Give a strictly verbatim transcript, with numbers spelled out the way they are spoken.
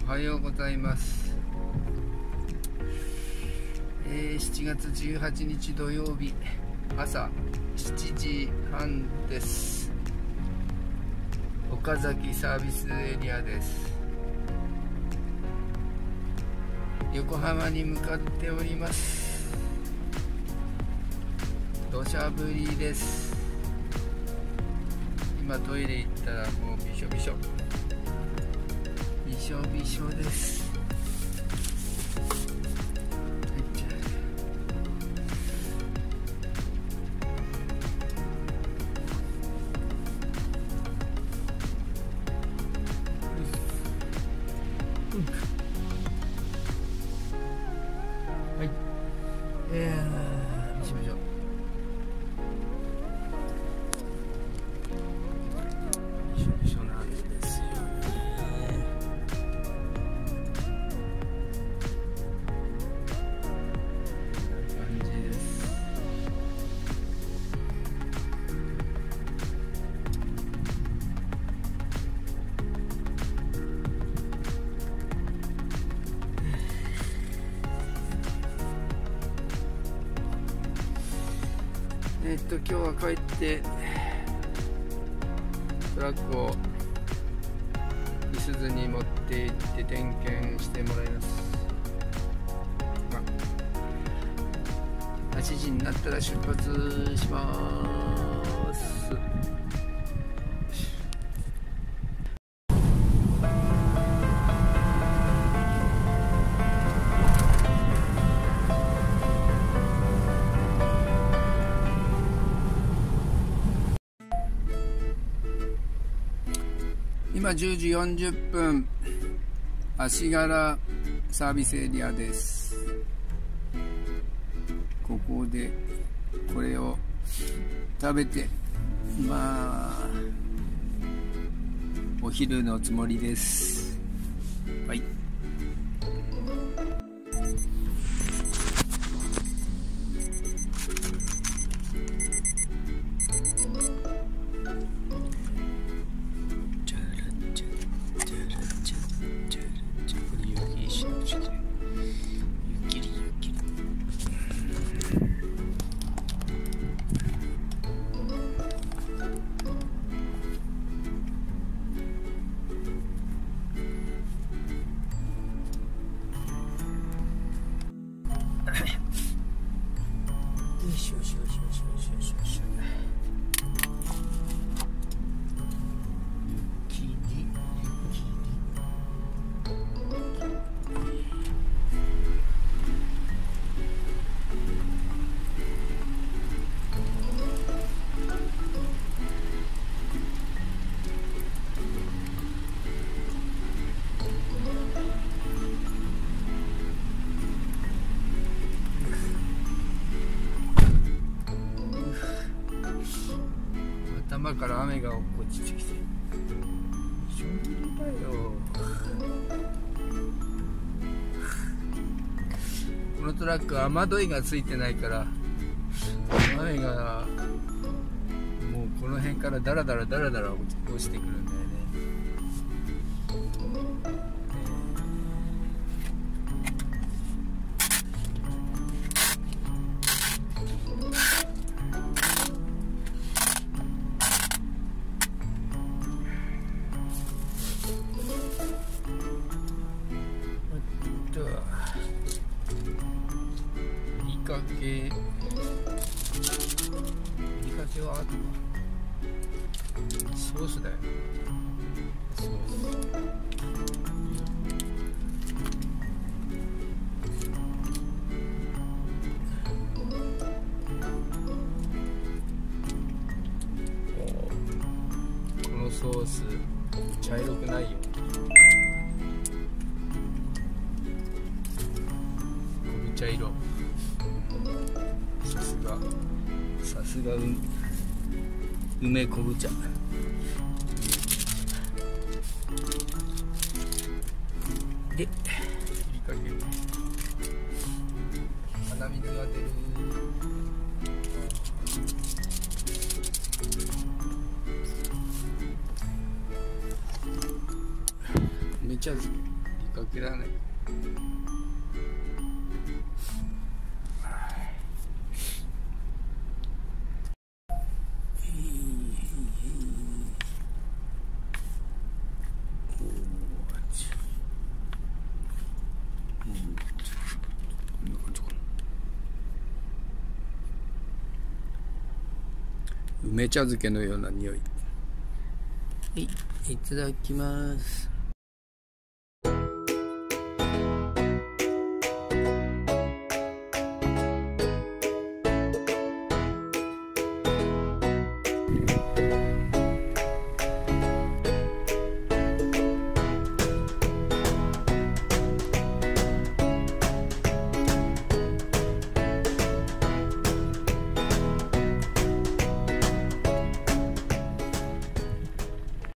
おはようございます。えー、しちがつじゅうはちにち土曜日朝しちじはんです。岡崎サービスエリアです。横浜に向かっております。土砂降りです。今トイレ行ったらもうびしょびしょびしょびしょです。はい、えー、びしょびしょびしょびしょなんですよね。感じです。えっと今日は帰ってトラックをいすゞに持って行って点検してもらいます。まあ、はちじになったら出発します。今じゅうじよんじゅっぷん、足柄サービスエリアです。ここでこれを食べて、まあお昼のつもりです。はい。よしよしよしよしよしよし。雪に雪に頭から雨が落ちてきて、しょんぼりだよ。このトラックは雨どいがついてないから雨がもうこの辺からダラダラダラダラ落ちてくるんだよね。ふりかけふりかけはあとはソースだよ。ソースこのソース茶色くないよ。昆布茶色。さすがさすがう梅昆布茶。で、ふりかけ鼻水が出る。めっちゃふりかかけられない。梅茶漬けのような匂い。はい、いただきます。